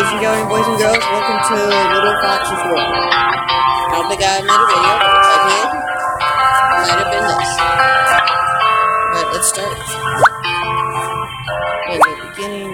How's it going, boys and girls? Welcome to Little Foxy's World. I don't think I made a video, but if I did, it might have been this. But let's start. In the beginning,